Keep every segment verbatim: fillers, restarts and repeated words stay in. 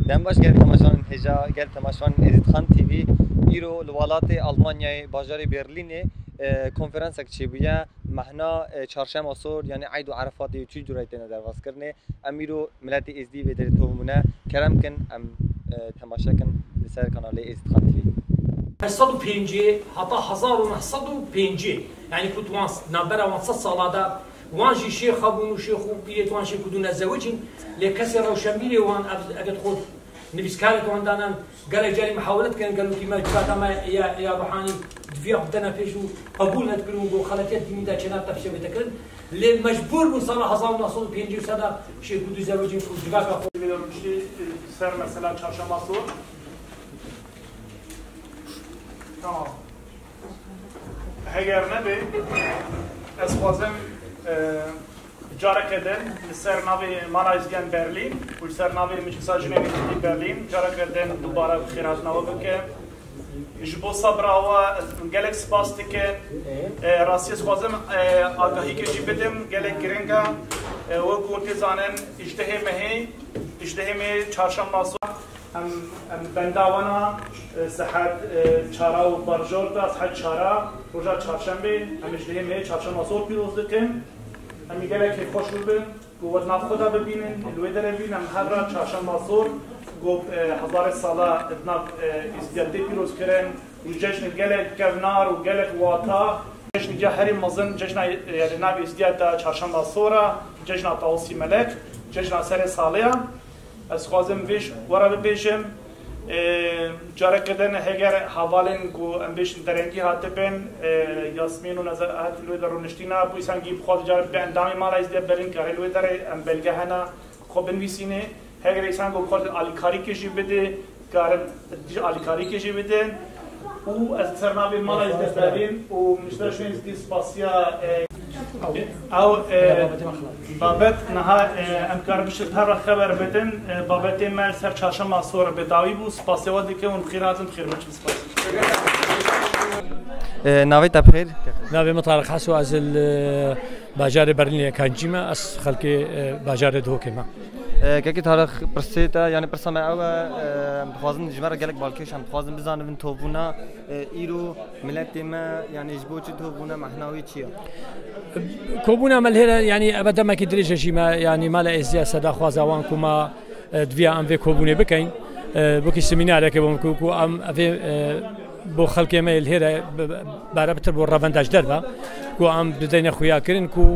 دم باش قال تماشان هجا قال تماشان ازید خان تي في ایرو الوالات آلمانیا باجار برلین کنفرانس اکچی بیا مهنا چهارشنبه آسور یعنی عید و عرفات و چی جورایی تنه در واس کرنه امیرو ملت ازدی به در تومونه کرم کن ام تماشا کن لسر کانال ازید خان تي في هەشسەد و پێنج حتا هەزار و نەحسەد و پێنج یعنی کوت وان نابەرە وان سەد ساڵادا وانجی شێخە بوون و شێخ و پیرێت وان شێخ کردوونە زەوجین لێ کەسی ڕەوشەنبیرێ وان ئەگەر خۆت نویسکارێک واندانان گەلێک جاری محاولەت کردن گەلوتی مەرکاتەمە یا ڕوحانی دویا بدەنە پێش و قبول نەکردن بۆ خەڵەتیەت دینیدا چێنات تەفسیر بێتەکردن لێ مەجبور بوون ساڵ هەزار و نەحسەد و پێنج سەدا شێخ کردو زەوجین کوردگاکە خۆ سەر مەسەلا چهارشەنبە ئاسۆر تمام هەگەر نەبێ ئەس خوازم جارێکە دێن لەسەر ناوی ماڵا ئیزدیان بەرلین و لەسەر ناوی مجلسا ژنێوی بەرلین جارێکە دێن دووبارە خێراتنەوە بکەن ji bo sabra gelek spas dikin rastî ez xwazim agahîkê jî bidim gelek giring e wek hûn tê zanin îjdihê me hê îjdihê me çarşemba em em bendawana sehet çara û barjor da sehet çara roja çarşembê em îjdihê me çarşemba sor pîroz dikin em ê gelekê xweş bibin û wet nav xwe da bibînin li wê derê bînin em her ra çarşemba sor گفت هزار ساله ابناب ازدیادی پیروز کردن و جشن گلک کفنار و گلک واتا جشن جهری مزن جشن یعنی ناب ازدیاد چهارشنبه سورا جشن طاوسی ملک جشن سر سالیه از خوازم بیش ورا بیشم جاره کردن هگر حوالن گو ام بیش درنگی هاتبن یاسمین و نظر هات لوی در رونشتینا بوی سنگی بخواد جاره به اندامی مال ازدیاد برین که لوی در ام بلگه هنا خوب بنویسینه هر ایسان کو خود آلیکاری کشی بده کارم آلیکاری کشی بده و از سرنابی مال از دستارین و مشترشون از دیسپاسیا او بابت نها امکار بشت هر خبر بدن بابت مال سر چهارشنبه سور بداوی بو سپاسیوات دیگه اون خیراتم خیر بچ سپاس ناوی تبخیر ناوی مطارق حسو از باجار برلین کانجیما از خلق باجار دوکما كي تاريخ برسيتا يعني برسا ما أو بخوازن جمرة قالك بالكيش هم بخوازن بزانه من توفونا إيرو ملاتي ما يعني جبوش توفونا محناوي تشيا كوبونا مالهرا يعني أبدا ما كدريش شيء ما يعني ما لا إزيا صدا خوازوان كوما دويا أم في كوبوني بكين بوكي سمينار كي بومكوكو أم في بو خلق ما الهرا باربتر بو رافنداج دربا كو أم بدينا خويا كرين كو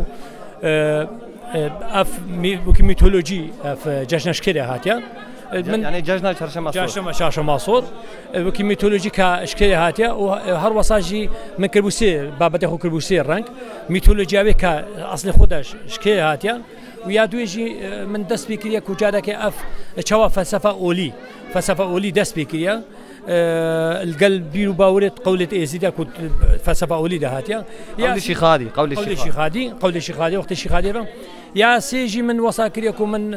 اف بوكي ميثولوجي اف جشنش كده هاتيا يعني جشن چهارشنبه جشن چهارشنبه صور بوكي ميثولوجي كاشكال هاتيا وهر وصاجي من كربوسي بابته خو كربوسي رانك ميثولوجي اوي كا اصل خودش شكل هاتيا ويا دويجي من دست بكريا كوجادك اف تشوا فلسفه اولي فلسفه اولي دست بكريا القلب بيرو باورت قولة إيزيدا كنت فلسفة أوليدة هاتيا قول الشيخادي قول الشيخادي قول الشيخادي وقت الشيخادي يا سيجي من وساكريكم من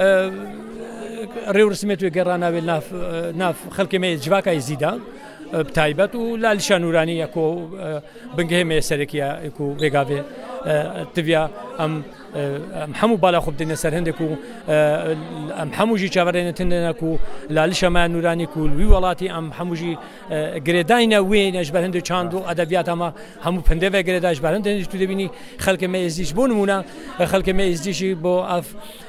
ريو رسميتو قرانا بالناف ناف خلق ما جواكا يزيدا بتايبت ولا الشانوراني يكو بنجهم سركيا يكو بيغافي تبيا ام محمو بالا خوب دين سر هندكو محمو جي چاورين تندنكو لا لشما نوراني كو وي ولاتي ام محمو جي گريداينا وين اجبر هندو چاندو ادبيات اما همو پنده و گريدا اجبر هند تو دبيني خلق ما يزيش بونمونا خلق ما يزيش بو اف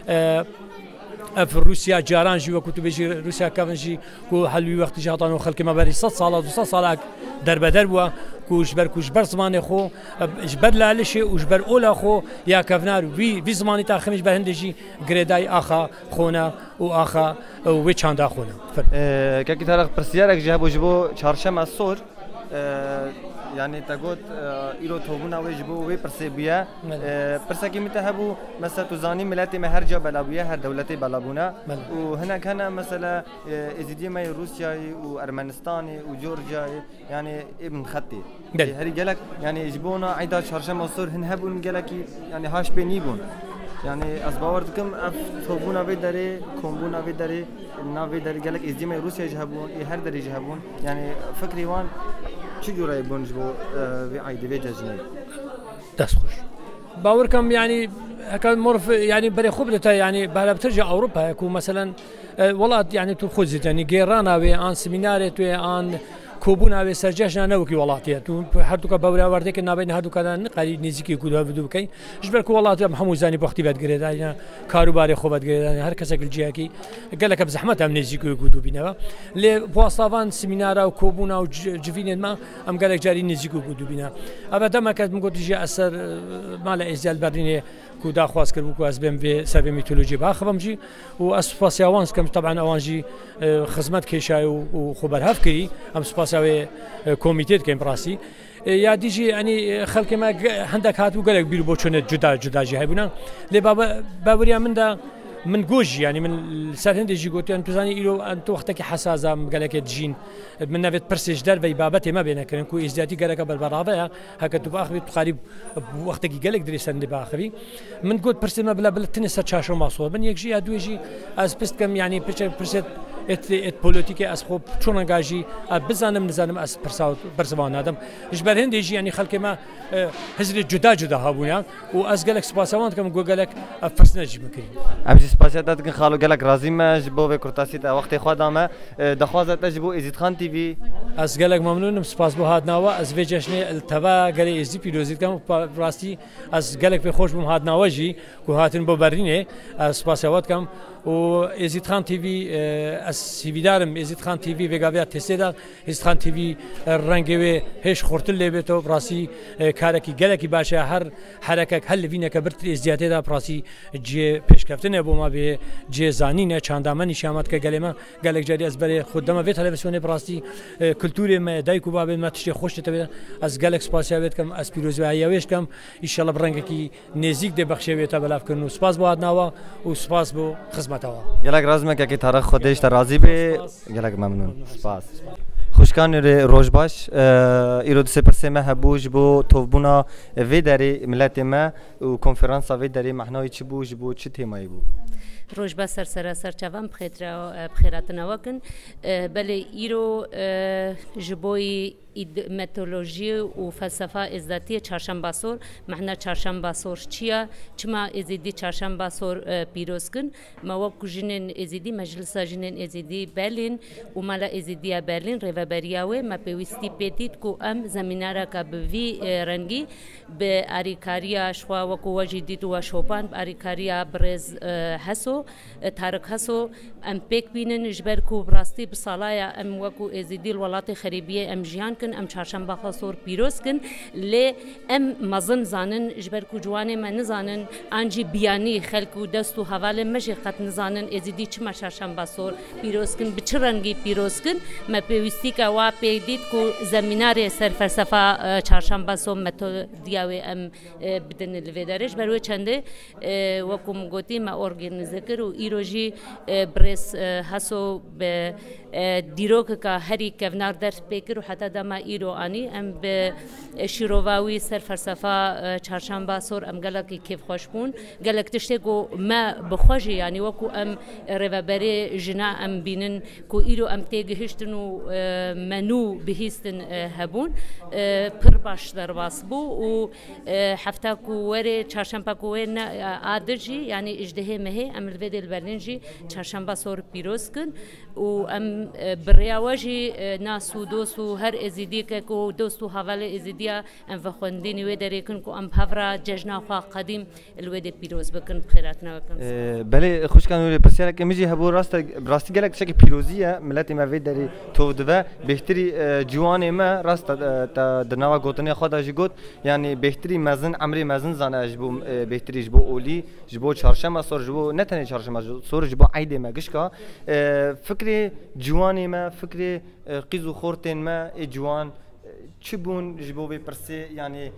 اف روسيا جاران جي وكتو بيجي روسيا كافنجي كو حلوي وقت جاطانو خلق ما باري ست سالات و ست سالات درب دربوا كوجبر كوجبر زمان خو جبر لالشي وجبر اولا خو يا كفنار في في زمان تا خمش بهندجي غريداي اخا خونا واخا و چاندا خونا اه كي تاريخ برسيارك جابو جبو چهارشنبه الصور يعني تقول إيرو توبونا ويجبو وي برسيبيا برسكي متهبو مثلا تزاني ملاتي ما هرجا بلابويا هر دولتي بلابونا وهنا كان مثلا ازيدي ما روسيا وارمنستان وجورجيا يعني ابن خطي هري قالك يعني يجبونا عيدا شهرشنبه الصور هنهبون قالك يعني هاش بينيبون يعني أسبوع دكم أف توبونا بدري كومبونا بدري نافي دري قالك ازيدي ما روسيا يجهبون هر دري يجهبون يعني فكري وان چی جوری بونج بو وی عیدی وی جزنی دست خوش باور کم يعني هكا مورف يعني بري خبرته يعني بلا بترجع اوروبا يكون مثلا والله يعني تخوز يعني جيرانا وي ان سيميناريت وي ان كوبونا وي سرجاشنا نوكي والله تو هردوك باورا وردك نابين هردوك نقري نزيكي كودو بدو كاين جبرك والله محمود زاني بوقتي بات قريد يعني كاروباري خوبات قريد يعني هر كسا الجياكي قال لك بزحمه ام نزيكي كودو بينا لي بوصافان سيمينارا وكوبونا وجفين ما ام قال لك جاري نزيكي كودو بينا ابدا ما كانت مقول تجي اثر مال ازال برلين كودا خواص كربو كواس بهم في سبب ميثولوجي باخبم جي واسباسيوانس كم طبعا اوانجي خدمات كيشاي وخبر هافكري ام سباساوي كوميتيت كيم براسي يا ديجي يعني خلك ما عندك هات وقال لك بيرو بوشونه جدا جدا جي هيبونا لي بابا بابريا من دا من جوج يعني من السنه دي قلت انت زاني يلو انت وقتك حساسه قال لك تجين من نفت برسج در في بابتي ما بينك كو ازدادي قال لك بالبرافه هكا تباخ تقارب وقتك قال لك دريسن دي باخري من قلت برسي ما بلا بلا تنسى تشاشو مصور من يجي ادويجي از بست كم يعني برسيت ات ات بوليتيكي از خو چون انگاجي بزانم نزانم از برساوت برسوان ادم اجبر هندي يجي يعني خلك ما هزري جدا جدا هابونا واز قال لك سباسوانت كم قال لك فرسنج مكري ابجي سباسيات كن خالو قال لك رازي ما جبو في كرتاسي وقت خدامه دخوازت جبو ازيد خان تي في از قال لك ممنون سباس بو هاد نوا از فيجشني التبا قال ازي بيروزيت كم براستي از قال لك في خوش بم هاد نواجي كو هاتن بو برينه سباسيات كم و ازيد خان تي في سيفيدارم ازيد خان تي في فيغافيا تسيدا ازيد خان تي في رنگوي هش خورتل لبيتو براسي كاركي گلكي باشا هر حركه هل فينا كبرت ازياته دا براسي جي پیشکفتنه بو ما به جي زانينه چاندامن شامت که گلما گلک جاري از بري خدمه في تلفزيون براسي كلتوري ما دايكو باب ما تشي خوش تبي از گلک سپاسيات كم از پیروزي هياويش كم ان شاء الله برنگكي نزيك دي بخشوي تبلاف كنو سپاس بو ادناوا و سپاس بو خدمتوا يلك رازمك كي تاريخ خودش راضي به يلك ممنون سپاس خوشکان روز باش ایراد سپرسه ما هبوج بو توبونا ویداری ملت ما و کنفرانس ویداری معنای چی بوج بو چی تیمایی بو روز با سر سر سر چوام بخیرات بخیرات نواکن بله ایرو جبوی متولوژی و فلسفه ازداتی چهارشنبه سور معنا چهارشنبه سور چیا چما ازدی چهارشنبه سور پیروز کن ما وقت جنن ازدی مجلس جنن ازدی برلین و مالا ازدی برلین ریوبریاوی ما پیوستی پیتید کو ام زمینارا کا بوی رنگی به آریکاریا شوا و کو وجدید و شوپان آریکاریا برز حسو تارک حسو ام پیک بینن جبر کو براستی بصلایا ام وکو ازدی الولات خریبیه ام جیان ام چهارشنبه خاصور پیروز کن لی ام مزن زانن جبر کو جوانه من زانن انجی بیانی خلق و دست و حواله مجی قط نزانن ازیدی چما چهارشنبه سور پیروز کن بچرنگی پیروز کن ما پیوستی که وا پیدید کو زمینار سر فلسفه چهارشنبه سور متو دیاوی ام بدن الویدارش بروی چنده وکم گوتی ما ارگانیزه کرو ایروجی برس حسو به دیروک که هری کونار درس بکر و حتی دم ایرو آنی ام به شیرواوی سر فلسفه چهارشنبه سور ام گلکی کیف خوش بون گلک تشته کو ما بخوجی یعنی وکو ام روابری جنا ام بینن کو ایرو ام تیگهشتن و منو بهیستن هبون پر باش در باس بو و هفته کو وری چهارشنبه کو ورن آدرجی یعنی اجده مه ام الوید البرلینجی چهارشنبه سور پیروز کن و ام بریاوجی ناس و دوست و هر ازیدی که کو دوست و حواله ازیدیا ام فخوندینی و دریکن کو ام بهفرا جشن خوا قدیم الوید پیروز بکن خیراتنا بکن. بله خوش کنوری پسیار که میجی هبو راست راستی گلک شکی پیروزیه ملت ما وید داری تو دو بهتری جوان ما راست تا دنوا گوتنی خدا جگوت یعنی بهتری مزن عمری مزن زنه جبو بهتری جبو اولی جبو چهارشنبه سور جبو نه تنی چهارشنبه سور جبو عید ما گشکا فکر جوانی ما فکر قیزو خورتن ما جوان چبون جبو به پرسه یعنی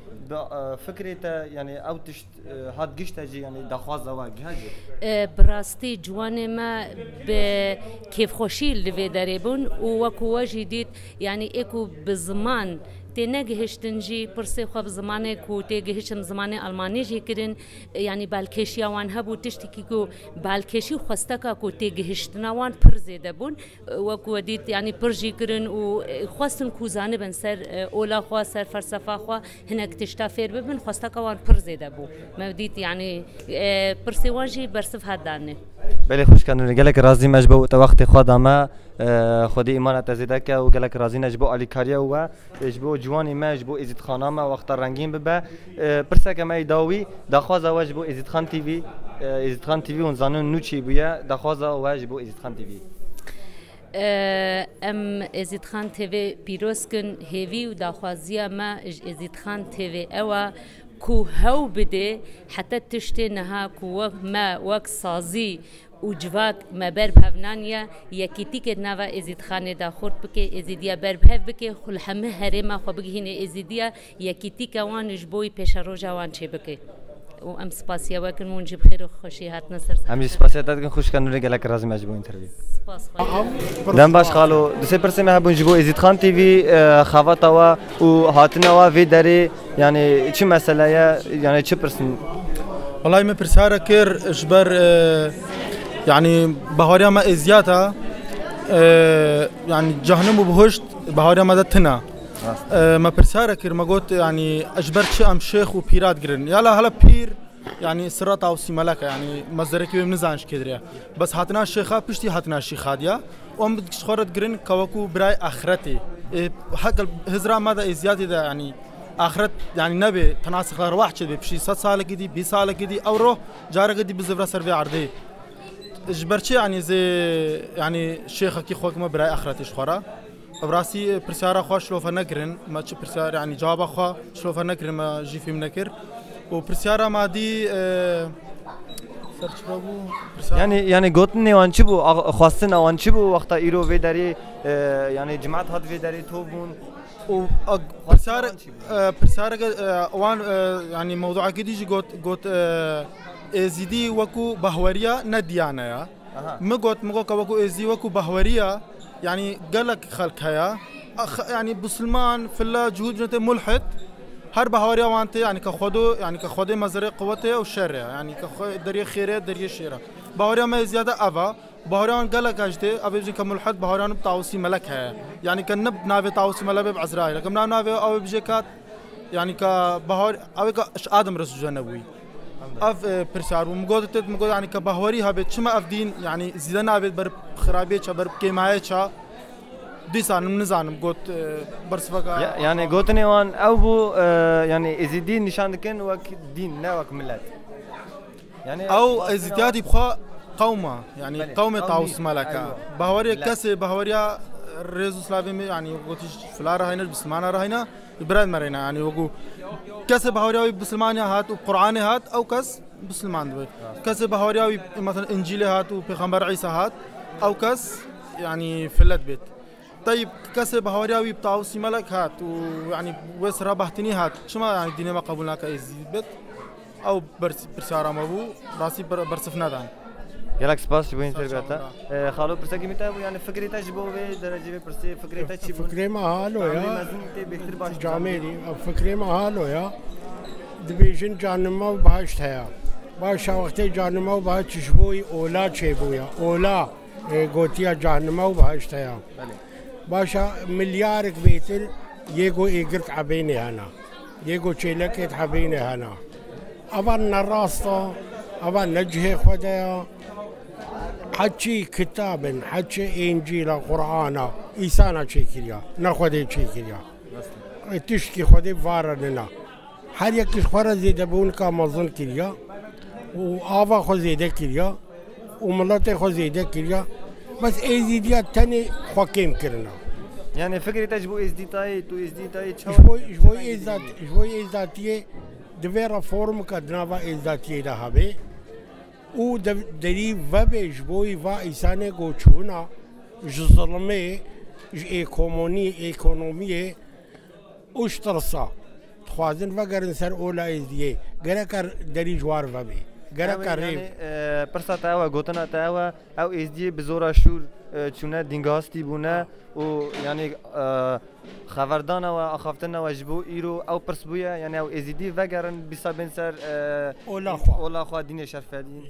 فکرته یعنی اوتش هات گشته جی یعنی دخواست زواج هاجی براستی جوان ما به کیف خوشی لوی داره بون و وکو جدید یعنی اکو بزمان تێنەگەهشتن جی پرسێ خۆ زمانێک و تێگەهشتم زمانی ئەلمانیژی کردن ینی بالکێشیاوان هەبوو تشتێکی و بالکێشی خستەکە و تێگەهشتناوان پڕ زێدە بوون وەکووە دیت ینی پڕژی کردن و خواستن کوزانە بن سەر ئۆلاخوا سەر فەرسەفاخوا هەنێک تشتا فێر ببن خواستەکەوان پڕ زێدە بوو مەودیت ینی پرسێوانژی بەرسف هەدانێ بله خوش کردن گلک رازی مجبور تا وقت خود ما خودی ایمان تزیده که و گلک رازی نجبو آلیکاریا و جبو جوانی ما جبو ازید خانه ما وقت رنگین ببه پرسه که ما داوی دخواز و جبو ازید خان تیوی ازید خان تیوی اون زانون نوچی بیه دخواز و جبو ازید خان تیوی ام ازید خان تیوی پیروز کن هیوی و دخوازی ما ازید خان تیوی اوا کو هاو بده حتى تشتي نها كو ما وك صازي وجواك ما بربهفنانيا يكيتيك نافا ازيد خانه دا خورد بكي ازيديا بربهف بكي خل همه هرما خو بكي هنا ازيديا يكيتيك وان جبوي بيشاروجا وان شي بكي و ام سپاسیا وکن مونجی بخیر و خوشی هات نصر همی سپاسیا دادن خوش کنن گلک رازی مجبور اینترویو سپاس خالو دم باش خالو دسه پرسه مه بون جبو ازید خان تی وی خواتا و هاتنا و وی داری یعنی چه مسئله یعنی چه پرسن والله ما برسارة كير إجبار يعني بهاريا ما إزياتا يعني جهنم وبهشت بهاريا ما دتنا ما برسارة كير ما قلت يعني أجبر شيء أم شيخ وبيرات قرن يلا هلا بير يعني سرات أو سيمالك يعني مزدرك يوم نزانش كدريا بس هاتنا الشيخة بيشتي هاتنا الشيخ هاديا وأم بدكش خورت قرن كواكو براي آخرتي حق الهزرة ماذا إزيادة ده يعني آخرت يعني نبي تناسخ الأرواح كذي بشي ست سالة كذي بي سالة كذي أو روح جارة كذي بزفرة سرفي عرضي إجبرتشي يعني زي يعني الشيخ كي خوك ما براي آخرتي شخورا براسي برسارة خوا شلوفا نكرن ما تش برسارة يعني جواب خوا شلوفا نكرن ما جي في منكر وبرسارة ما دي اه يعني يعني قلتني وان شبو خواستنا وان شبو وقتا إيرو في داري اه يعني جماعة هاد في داري توبون و برسارة برسارة وان يعني موضوع كديجي قلت قلت ازيدي وكو بهوريا نديانا يا ما قلت ما قلت وكو ازي وكو بهوريا يعني قالك خلق هيا يعني بسلمان في الله جهود جنته ملحد هر بهوريا وانت يعني كخدو يعني كخدو مزرعة قوته وشرع يعني كخ دريه خيره دريه شيره بهوريا ما زيادة أبا بهوريان قالك أجده أبي بيجي كملحد بهوريان بتاوسي ملك هي يعني كنب نافي تاوسي ملك بعزرائيل لكن نافي أو بيجيكات يعني كبهور أو كش آدم رسول جنبوي أف برسار ومقود تد مقود يعني كبهوري هبت شما أفدين يعني زيدنا أبد بر خرابية شا بر كيماية شا ديسان من نزانم قلت برسفقة يعني قلتني وان أو بو يعني إزيدين نشان كن وك دين نا وك ملات يعني أو إزيدياتي بخا قومة يعني قومة طاووس ملكة بهوريا كسي بهوريا ريزو سلافي يعني قلتش فلارا هينا بسلمانا راهينا براد مرينا يعني وقو كسي بهوريا بسلمانيا هات وقرآن هات أو كس بسلمان دوي كسي بهوريا مثلا إنجيل هات وبيغمبر عيسى هات أو كس يعني فلت بيت طيب كسي بهوريا بطاووس ملك هات ويعني ويسرا بحتني هات شما يعني ديني ما قبولنا كأيزيد بيت أو برس برسارة مبو راسي برسفنا دان يلاك سباس شبوين تربيتا خالو برساكي متابو يعني فكري تجبو في درجة برسي فكري تجبو فكري ما هالو يا جاميري فكري ما هالو يا دبيجن جانما وبهشت هيا باش وقتي جانما وبهشت شبوي أولا شبويا أولا قوتيا جانما وبهشت هيا باشا مليارك بيتل يجو إيجرت عبيني هنا يجو شيلك حبيني هنا أبان الراسطة أبان نجهي خدايا حكي كتاب حكي إنجيل قرآن إنسانا شيء كذا ناخذ شيء كذا تشكي خدي فارنا هر يكش خورا زيد بون كامازون كذا وآفا خو زيد كذا وملات خو زيد كذا بس إزديات تاني حكيم كرنا يعني فكرة تجبو إزديتاي تو إزديتاي شو شو إزدات شو إزداتية دویرا فرم کدناوا ازداتیه ده هبه او دری و بیش بوی و ایسانه گوچونا جظلمه ج اکومونی اکونومیه اوش ترسا خوازن و گرن سر اولا ازدیه گره کر دری جوار و بی گرک قریب پرسا تاوا گوتنا تاوا او ازدی بزورا شور چونه دینگاستی بونه و یعنی خبردان و اخافتن و جبو ایرو او پرس بویا یعنی او ازدی وگرن بیسا بین سر اولا خوا اولا خوا دین شرفدین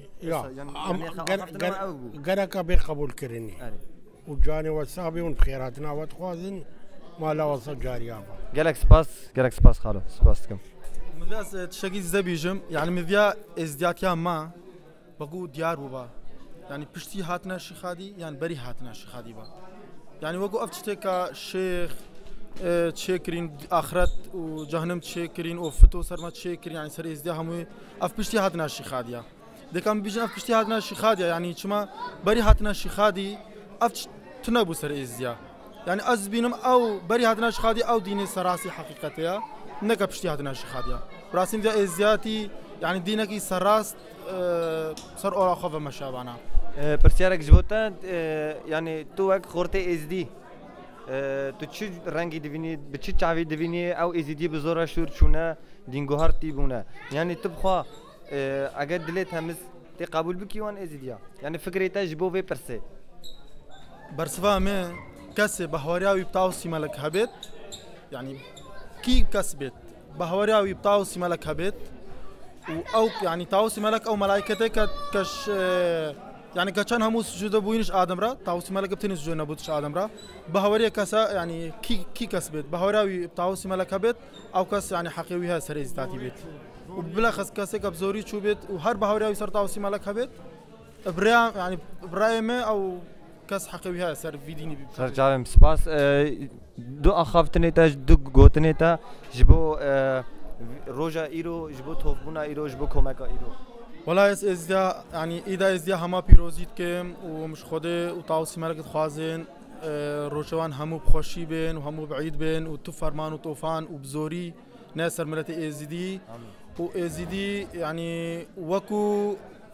گرک به قبول کردنی و جانی و صابی اون بخیراتنا و تخوازن مالا وصل جاری آبا گلک سپاس گلک سپاس خالو سپاس کم مذاس تشكي زبيجم يعني مذيا ازديات يا ما بقو ديار بوبا يعني بشتي هاتنا شيخادي يعني بري هاتنا شيخادي با يعني وقو افتشتكا شيخ اه تشكرين اخرت وجهنم تشكرين وفتو سرما تشكرين يعني سر ازديا همو اف بشتي هاتنا شيخاديا دي كان بيجن اف بشتي هاتنا شيخاديا يعني شما بري هاتنا شيخادي اف تنبو سر ازديا يعني از بينم او بري هاتنا شيخادي او ديني سراسي حقيقتها نكا بشتي هاتنا شيخاديا براسين ذا ازياتي يعني دينك سراست اه سر اورا خوف مشابانا اه برسيارك جبوتا اه يعني تو وك خورتي ازدي اه تو چه رنگي دبيني بچه چاوي دبيني او ازدي بزورا شور چونه دينگوهار تيبونه يعني تبخوا اه اگر دلت همس تي قبول بكي وان ازديا يعني فكريتا جبو في برسي برسفا مي كسي بهورياوي بتاوسي ملك هبت يعني كي كسبت بهورياوي بتاوسي ملك هبت او يعني تاوسي ملك او ملائكتك كش يعني كان همو سجود بوينش ادم را تاوسي ملك بتني سجود نبوتش ادم را بهوريا كسا يعني كي كي كسبت بهورياوي بتاوسي ملك هبت او كس يعني حقيويها سريز ذاتي بيت وبلخص كسك بزوري شو بيت وهر بهورياوي صار تاوسي ملك هبت بريا يعني برايمه او كاس حقيويها سر فيديني سر جارم سپاس دو اخافتني تا دو گوتني تا جبو روجا ايرو جبو توفبونا ايرو جبو كوماكا ايرو والله اس ازديا يعني اذا ازديا هما بيروزيت كم ومش خده وتاوسي ملك خوازن روجوان همو بخوشي بين وهمو بعيد بين وتو فرمان وطوفان وبزوري ناصر ملت ازدي وازدي يعني وكو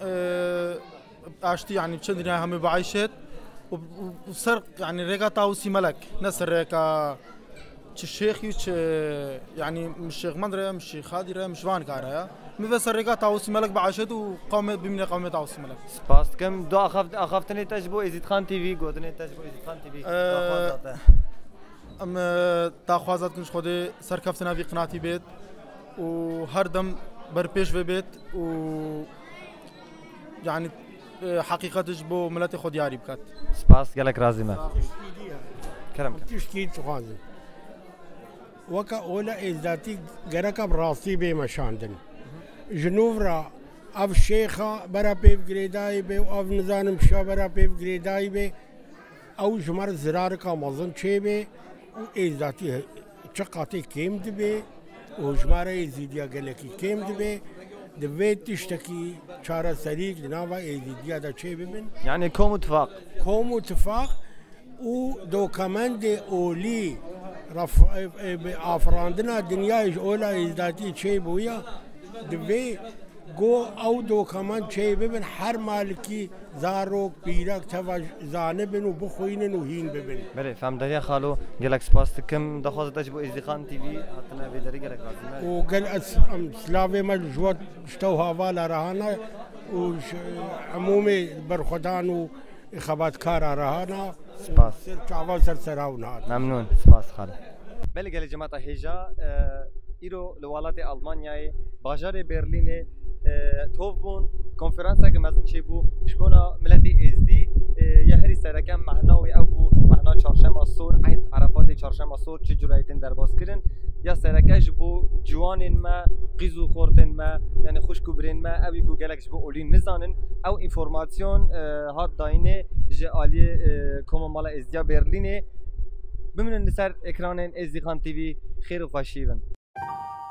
اشتي يعني بشندنا هم بعيشت وسرق يعني ريكا تاوسي ملك نسر ريكا الشيخ يش يعني مش شيخ مدري مش شيخ خادرة مش فان كارها مفسر ريكا تاوسي ملك بعشت وقامت بمن قامت تاوسي ملك سباس كم دو أخافت أخافتني تجبو إزيد خان تي في قدني تجبو إزيد خان تي في أم تاخوازات كنش خودي سركفتنا في قناتي بيت وهردم بربيش في بيت و يعني حقيقتش بو ملتي خود ياري بكات سباس قالك رازمة كرم تشكيل تخازن وكا اولا ازداتي غرقا براسي بي مشاندن جنوبرا اف شيخا برا بيف جريداي بي اف نزانم شا برا بيف جريداي بي او جمر زرار کا مزن چه بي و ازداتي چقاتي كيم دبي و جمر ازديا گلكي كيم دبي دبيت تشتكي شارع سريك لنافا ايديا دا شيء بمن يعني كوم اتفاق كوم اتفاق ودوكمنت اولي رف افراندنا دنيا اولا ازداتي شيء بويا دبي جو او دوكمنت شيء بمن هر مالكي زاروك بيرك توا زانبن وبخوينن وهين بمن بله فهم دريا خالو قالك سباس كم دخوز تجبو ازدخان تي في حطنا في دري قالك لازم وقال اس سلافي مال جوات اشتو هوالا رهانا وعمومي برخدان وخبات كارا رهانا سباس شعبان سرسراونا ممنون سباس خالو بله قال جماعة هيجا ایرو لوالات آلمانیای باجار برلین توفون کنفرانس که مزن چی بو شبونا ملتی ازدی یه هری سرکم معناوی او بو معنا چهارشنبه الصور عید عرفات چهارشنبه الصور چه جرایتن در باز کردن یا سرکش بو جوانین ما قیزو خورتن ما یعنی خوشکو برین ما اوی گوگلکش بو اولین نزانن او اینفورماسیون هات داینه جالی کوم مال ازدیا برلینه بمنن سر اکران ازدی خان تیوی خیر و خوشیون